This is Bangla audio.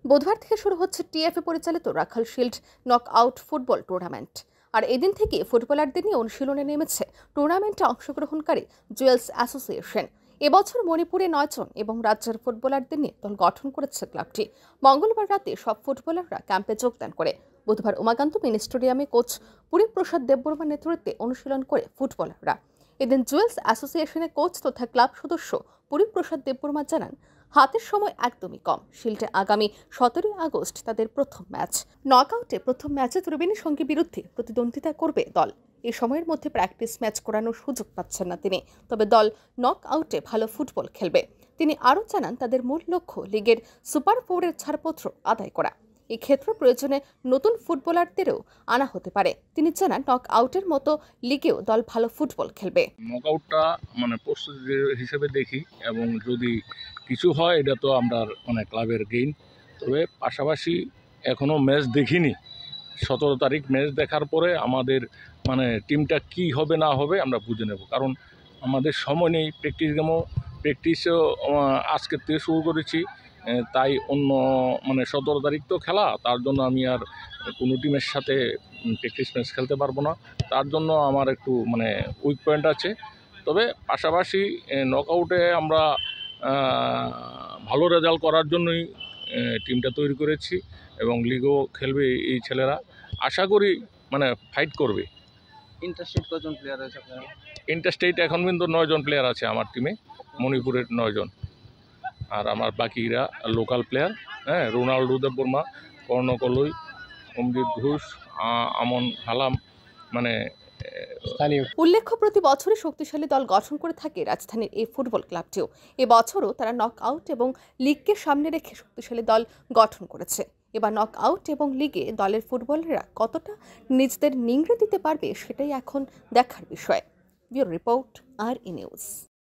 বুধবার থেকে শুরু হচ্ছে টিএফএ পরিচালিত Rakhal shield knock out football tournament. আর এদিন থেকে ফুটবলারদের নিয়ে অনুশীলনে নেমেছে টুর্নামেন্টে অংশগ্রহণকারী জুয়েলস অ্যাসোসিয়েশন। এবছর মণিপুরে 9 জন এবং রাজ্যের ফুটবলারদের নিয়ে দল গঠন করেছে ক্লাবটি। মঙ্গলবার রাতে সব ফুটবলাররা ক্যাম্পে যোগদান করে বুধবার উমাকান্ত মিনি স্টেডিয়ামে কোচ পুরী প্রসাদ দেববর্মার নেতৃত্বে অনুশীলন করে ফুটবলাররা। এদিন জুয়েলস অ্যাসোসিয়েশনের কোচ তথা ক্লাব সদস্য পুরী প্রসাদ দেববর্মা জানান, হাতের সময় একদমই কম। শিল্ডে আগামী 17 আগস্ট তাদের প্রথম ম্যাচ। নকআউটে প্রথম ম্যাচে ত্রিবেণী সঙ্গীর বিরুদ্ধে প্রতিদ্বন্দ্বিতা করবে দল। এই সময়ের মধ্যে প্র্যাকটিস ম্যাচ করানোর সুযোগ পাচ্ছেন না তিনি, তবে দল নক আউটে ভালো ফুটবল খেলবে। তিনি আরও জানান, তাদের মূল লক্ষ্য লিগের সুপার 4-এর ছাড়পত্র আদায় করা। এই ক্ষেত্রে প্রয়োজনে নতুন ফুটবলারদেরও আনা হতে পারে। তিনি জানান, নক আউটের মতো লিগেও দল ভালো ফুটবল খেলবে। নক আউটটা প্রস্তুতি হিসেবে দেখি, এবং যদি কিছু হয় এটা তো আমরা ক্লাবের গেইন। তবে পাশাপাশি এখনও ম্যাচ দেখিনি। 17 তারিখ ম্যাচ দেখার পরে আমাদের টিমটা কি হবে না হবে আমরা বুঝে নেব, কারণ আমাদের সময় নেই। প্র্যাকটিসও আজকের থেকে শুরু করেছি, তাই অন্য 17 তারিখ তো খেলা, তার জন্য আমি আর কোনো টিমের সাথে প্র্যাকটিস ম্যাচ খেলতে পারবো না। তার জন্য আমার একটু উইক পয়েন্ট আছে। তবে পাশাপাশি নকআউটে আমরা ভালো রেজাল্ট করার জন্যই টিমটা তৈরি করেছি, এবং লিগও খেলবে এই ছেলেরা। আশা করি ফাইট করবে। ইন্টারস্টেট কজন প্লেয়ার আছে আপনার? ইন্টারস্টেট এখন কিন্তু 9 জন প্লেয়ার আছে আমার টিমে, মণিপুরের 9 জন। আর আমার বাকিরা local player, Ronaldo Debbarma, Karnakalai, Amrit Ghosh, Aman Halam. উল্লেখ্য, প্রতি বছরই শক্তিশালী দল গঠন করে থাকে রাজধানীর এই ফুটবল ক্লাবটিও। এবছরও তারা নক আউট এবং লিগকে সামনে রেখে শক্তিশালী দল গঠন করেছে। এবার নক আউট এবং লিগে দলের ফুটবলাররা কতটা নিজেদের নিংড়ে দিতে পারবে সেটাই এখন দেখার বিষয়। ব্যুরো রিপোর্ট, আর ই নিউজ।